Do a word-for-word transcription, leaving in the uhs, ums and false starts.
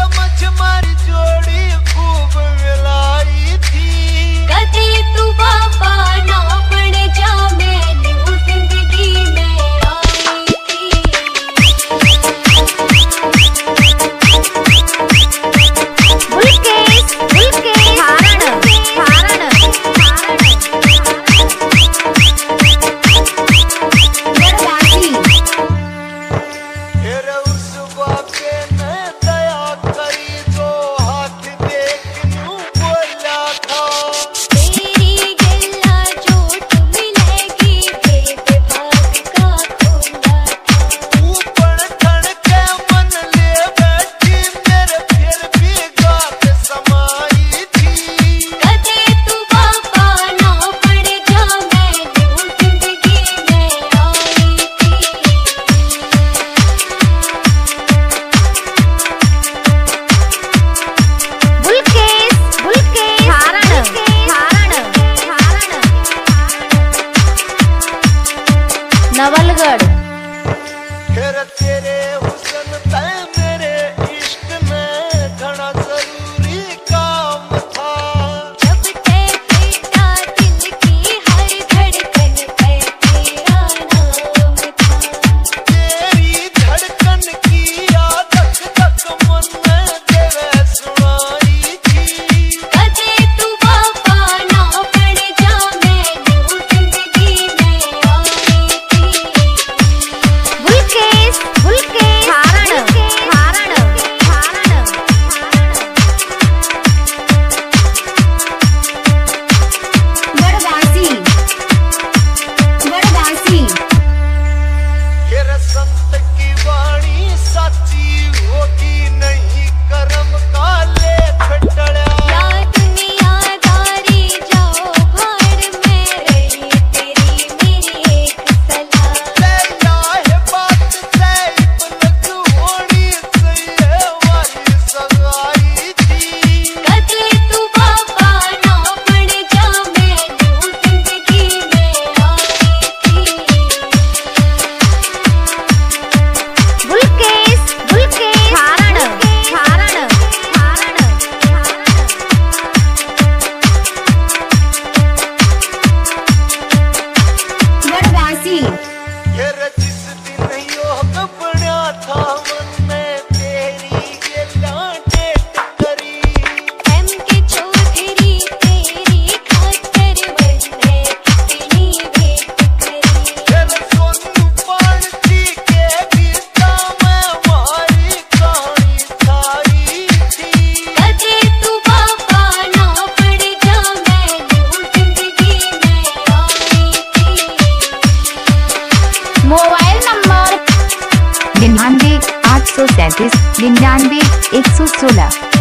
समझ मारी जोड़ी खूब मिलाई थी। कदे तू बाबा ना पड़ जा मैं न्यू जिंदगी में आई थी। बुलकेश बुलकेश फारन फारन बड़वासी। फिर उस बापे ने दया करी तो हाथ देख न्यू बोला था। तेरी गल्ला झूठ मिलेगी बेटे भाग का खोला था। ऊपर ठण के मन ले बैठी मेरे फिर भी गात समाई थी। कदे तू बाबा ना पड़ जा मैं न्यू जिंदगी में आई थी। बुलकेश बुलकेश फारन फारन फारन नवलगढ़। फिर तेरे हुस्न तय मेरे इश्क में घना जरूरी काम था। जब ते बेटा दिल की हर धड़कन पे तेरा नाम था। तेरी धड़कन की आदत तक मन में देवे सुनाई थी। कदे तू बाबा ना पड़ जा मैं न्यू जिंदगी में आई थी। बुलकेश बुलकेश फारन फारन फारन बड़वासी बड़वासी। फिर संत की वाणी सच्ची होगी नहीं कर्म का लेख टळ्या। या दुनियादारी जाओ भाड़ में रही तेरी मेरी एक सलाह। तेरा है बात सही पलक होनी सही वाली सगाई थी। कदे तू बाबा ना पड़ जा मैं न्यू जिंदगी में आई थी। बुलकेश बुलकेश फारन फारन फारन बड़वासी। फिर जिस दिन योग बना था मन में तेरी गल्ला डेट करी। एम के चौधरी तेरी खातर बंदे कितनी वेट करी। फिर सोनू पांची के बीता में मारी कहानी छाई थी। कदे तू बाबा ना पड़ जा मैं न्यू जिंदगी में आई थी। मोबाइल नंबर निन्यानवे आठ सौ सैंतीस निन्यानवे एक सौ सोलह।